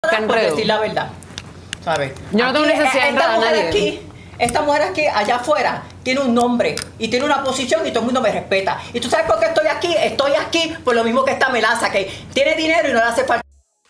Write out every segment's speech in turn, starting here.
ahora por decir la verdad, ¿sabes? Yo no tengo necesidad de esta mujer nadie. aquí, esta mujer aquí, allá afuera, tiene un nombre y tiene una posición y todo el mundo me respeta. ¿Y tú sabes por qué estoy aquí? Estoy aquí por lo mismo que esta melaza, que tiene dinero y no le hace falta.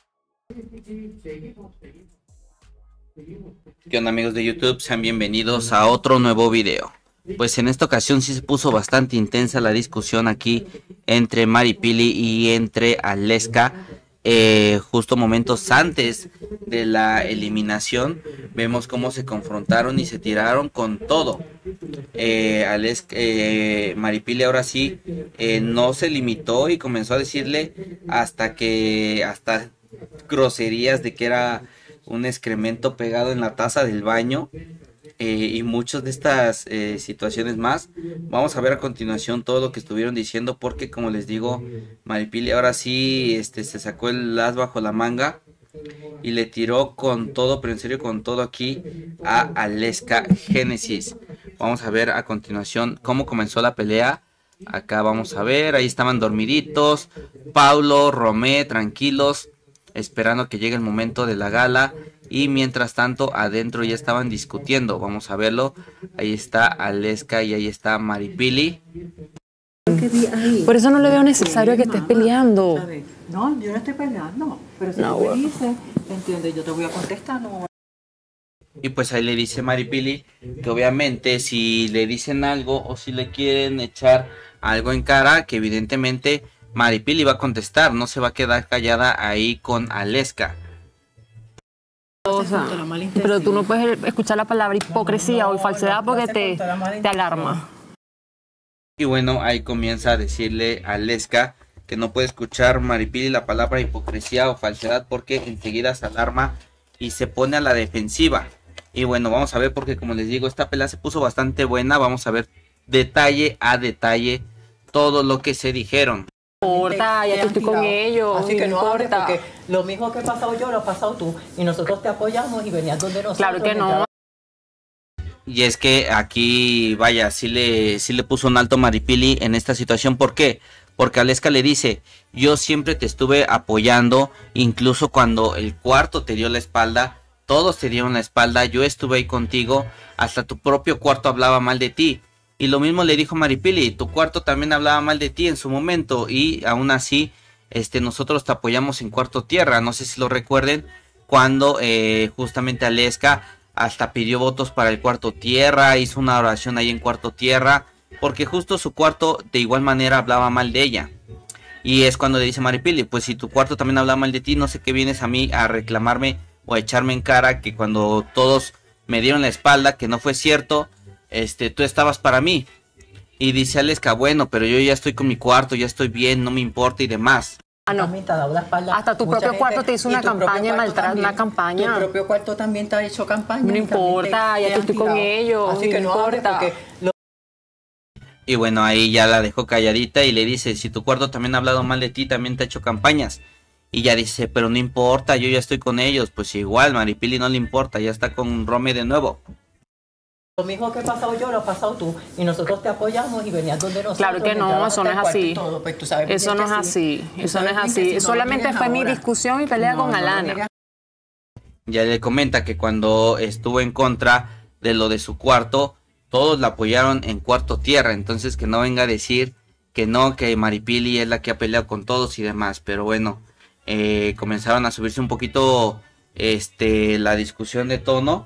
¿Qué onda, amigos de YouTube? Sean bienvenidos a otro nuevo video. Pues en esta ocasión sí se puso bastante intensa la discusión aquí entre Maripili y entre Aleska. Justo momentos antes de la eliminación vemos cómo se confrontaron y se tiraron con todo. Maripili ahora sí no se limitó y comenzó a decirle hasta groserías de que era un excremento pegado en la taza del baño, y muchas de estas situaciones más. Vamos a ver a continuación todo lo que estuvieron diciendo, porque como les digo, Maripili ahora sí se sacó el as bajo la manga y le tiró con todo, pero en serio con todo aquí a Aleska Génesis. Vamos a ver a continuación cómo comenzó la pelea. Acá vamos a ver, ahí estaban dormiditos, Paulo, Romé, tranquilos, esperando que llegue el momento de la gala. Y mientras tanto adentro ya estaban discutiendo. Vamos a verlo. Ahí está Aleska y ahí está Maripili. Por eso no le veo necesario que estés peleando. No, yo no estoy peleando. Pero si No, tú me bueno. dices, ¿entiendes? Yo te voy a contestar, no. Y pues ahí le dice Maripili que obviamente si le dicen algo o si le quieren echar algo en cara, que evidentemente Maripili va a contestar. No se va a quedar callada ahí con Aleska. O sea, pero tú no puedes escuchar la palabra hipocresía o falsedad porque te alarma. Y bueno, ahí comienza a decirle a Aleska que no puede escuchar Maripili la palabra hipocresía o falsedad porque enseguida se alarma y se pone a la defensiva. Y bueno, vamos a ver, porque como les digo, esta pelea se puso bastante buena. Vamos a ver detalle a detalle todo lo que se dijeron. No importa, ya estoy con ellos. Así que no hables, importa. porque lo mismo que he pasado yo, lo has pasado tú. Y nosotros te apoyamos y venías donde nosotros. Claro que no. Y es que aquí, vaya, sí le puso un alto Maripili en esta situación. ¿Por qué? Porque Aleska le dice: yo siempre te estuve apoyando, incluso cuando el cuarto te dio la espalda, todos te dieron la espalda, yo estuve ahí contigo, hasta tu propio cuarto hablaba mal de ti. Y lo mismo le dijo Maripili: tu cuarto también hablaba mal de ti en su momento, y aún así nosotros te apoyamos en Cuarto Tierra. No sé si lo recuerden, cuando justamente Aleska hasta pidió votos para el Cuarto Tierra, hizo una oración ahí en Cuarto Tierra, porque justo su cuarto de igual manera hablaba mal de ella. Y es cuando le dice Maripili: pues si tu cuarto también hablaba mal de ti, no sé qué vienes a mí a reclamarme o a echarme en cara que cuando todos me dieron la espalda, que no fue cierto, tú estabas para mí. Y dice Aleska: bueno, pero yo ya estoy con mi cuarto, ya estoy bien, no me importa y demás. Ah, no. También te ha dado la espalda. Hasta tu propio cuarto te hizo una campaña, una campaña. Tu propio cuarto también te ha hecho campaña. No importa, ya estoy con ellos. Así que no hables, importa. porque Y bueno, ahí ya la dejó calladita y le dice: si tu cuarto también ha hablado mal de ti, también te ha hecho campañas. Y ya dice: pero no importa, yo ya estoy con ellos. Pues igual, Maripili no le importa, ya está con Rome de nuevo. lo mismo que he pasado yo, lo has pasado tú. Y nosotros te apoyamos y venías donde nosotros. Claro que no, eso no es así. Pues tú sabes Eso no es así, eso no es así. Solamente fue mi discusión y pelea con Alana. Ya le comenta que cuando estuvo en contra de lo de su cuarto, todos la apoyaron en Cuarto Tierra. Entonces que no venga a decir que no, que Maripili es la que ha peleado con todos y demás. Pero bueno, comenzaron a subirse un poquito la discusión de tono.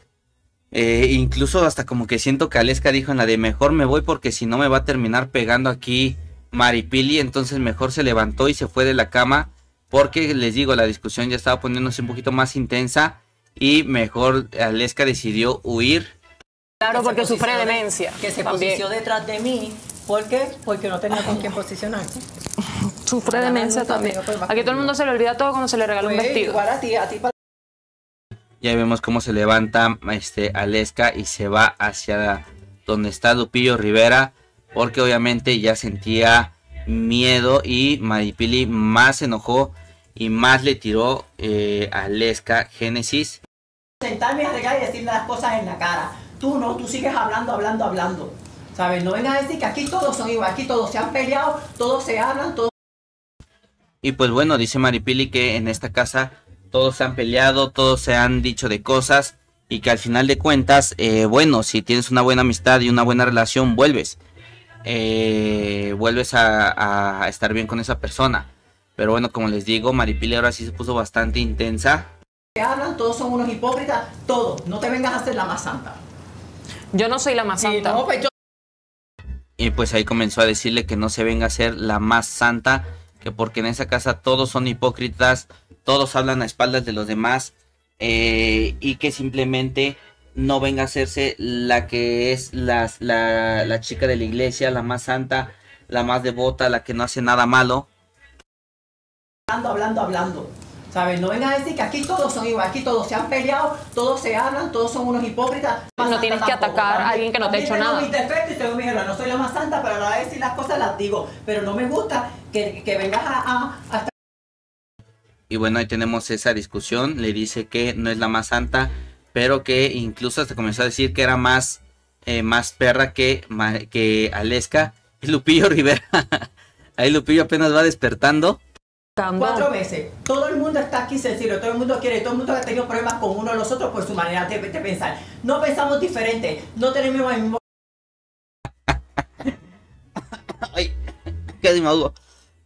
Incluso hasta como que siento que Aleska dijo en la de: mejor me voy porque si no me va a terminar pegando aquí Maripili. Entonces mejor se levantó y se fue de la cama, porque les digo, la discusión ya estaba poniéndose un poquito más intensa y mejor Aleska decidió huir. Claro, porque sufre demencia. Que se también. posicionó detrás de mí. ¿Por qué? Porque no tenía con quién posicionarse. Sufre demencia también. Aquí todo el mundo se le olvida todo cuando se le regala un vestido. Igual a ti Ya vemos cómo se levanta Aleska y se va hacia donde está Lupillo Rivera, porque obviamente ya sentía miedo y Maripili más se enojó y más le tiró a Aleska Génesis. sentarme a regar y decirle las cosas en la cara. Tú no, tú sigues hablando. ¿Sabes? No vengas a decir que aquí todos son igual, aquí todos se han peleado, todos se hablan, todos... Y pues bueno, dice Maripili que en esta casa todos se han peleado, todos se han dicho de cosas y que al final de cuentas, bueno, si tienes una buena amistad y una buena relación, vuelves a estar bien con esa persona. Pero bueno, como les digo, Maripili ahora sí se puso bastante intensa. Que hablan, todos son unos hipócritas, todos. No te vengas a hacer la más santa. Yo no soy la más santa. No, pues yo... Y pues ahí comenzó a decirle que no se venga a ser la más santa, que porque en esa casa todos son hipócritas, todos hablan a espaldas de los demás, y que simplemente no venga a hacerse la que es la chica de la iglesia, la más santa, la más devota, la que no hace nada malo. Hablando. ¿Sabes? No vengas a decir que aquí todos son igual, aquí todos se han peleado, todos se hablan, todos son unos hipócritas. No tienes que atacar a alguien que no te ha hecho nada. Tengo mis defectos y tengo mis errores. No soy la más santa, pero a la hora de decir las cosas las digo. Pero no me gusta que vengas a estar... Y bueno, ahí tenemos esa discusión. Le dice que no es la más santa, pero que incluso hasta comenzó a decir que era más perra que Aleska. Y Lupillo Rivera. Ahí Lupillo apenas va despertando. 4 meses. Todo el mundo está aquí sencillo, todo el mundo quiere, todo el mundo ha tenido problemas con uno de los otros por su manera de pensar. No pensamos diferente, no tenemos el mismo... Ay, casi me ahogo.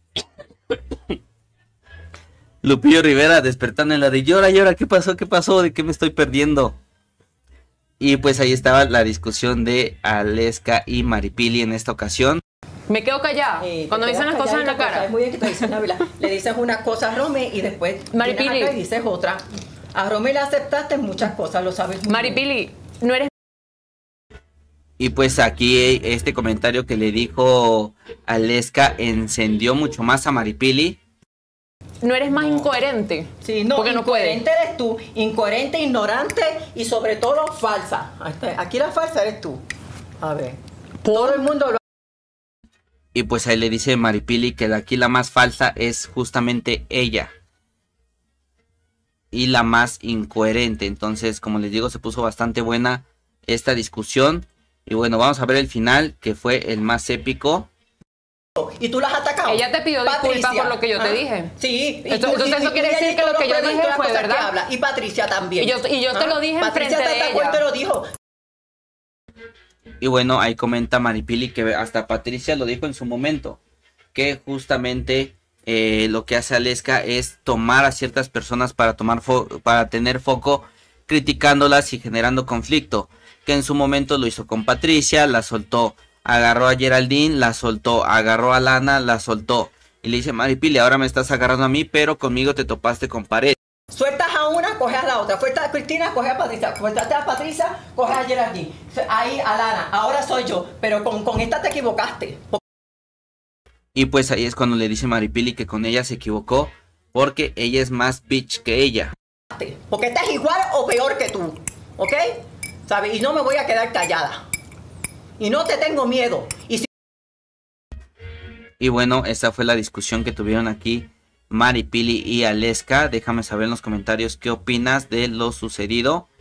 Lupillo Rivera despertando en la de llora, ¿qué pasó? ¿De qué me estoy perdiendo? Y pues ahí estaba la discusión de Aleska y Maripili en esta ocasión. Me quedo callada cuando dicen las cosas en la cara. Es muy bien que te dicen, le dices una cosa a Rome y después Maripili, acá y dices otra. A Rome le aceptaste muchas cosas, lo sabes. Maripili, no eres... Y pues aquí este comentario que le dijo Aleska encendió mucho más a Maripili. No eres más incoherente. Sí, no, porque no incoherente eres tú, incoherente, ignorante y sobre todo falsa. Aquí la falsa eres tú. A ver, todo el mundo lo... Y pues ahí le dice Maripili que aquí la más falsa es justamente ella. Y la más incoherente. Entonces, como les digo, se puso bastante buena esta discusión. Y bueno, vamos a ver el final, que fue el más épico. Y tú las has atacado. Ella te pidió disculpas por lo que yo te dije. Sí. Entonces eso quiere decir que lo que yo dije fue verdad. Y Patricia también. Y yo te lo dije enfrente de ella. Te lo dijo. Y bueno, ahí comenta Maripili que hasta Patricia lo dijo en su momento. Que justamente lo que hace Aleska es tomar a ciertas personas para tener foco, criticándolas y generando conflicto. Que en su momento lo hizo con Patricia, la soltó. Agarró a Geraldine, la soltó. Agarró a Lana, la soltó. Y le dice, Maripili, ahora me estás agarrando a mí, pero conmigo te topaste con pared. Sueltas a una, coges a la otra. Sueltas a Cristina, coges a Patricia. Sueltaste a Patricia, coges a Geraldine. Ahí a Lana. Ahora soy yo. Pero con esta te equivocaste. Y pues ahí es cuando le dice Maripili que con ella se equivocó. Porque ella es más bitch que ella. Porque esta es igual o peor que tú. ¿Ok? ¿Sabes? Y no me voy a quedar callada. Y no te tengo miedo. Y bueno, esa fue la discusión que tuvieron aquí Maripili y Aleska. Déjame saber en los comentarios qué opinas de lo sucedido.